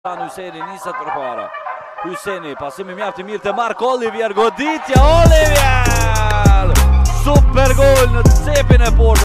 Hyseni niset përpara. Hyseni pasimi mjaft I mirë te Mark Olivier, goditja Olivier! Super gol në cepin e portës.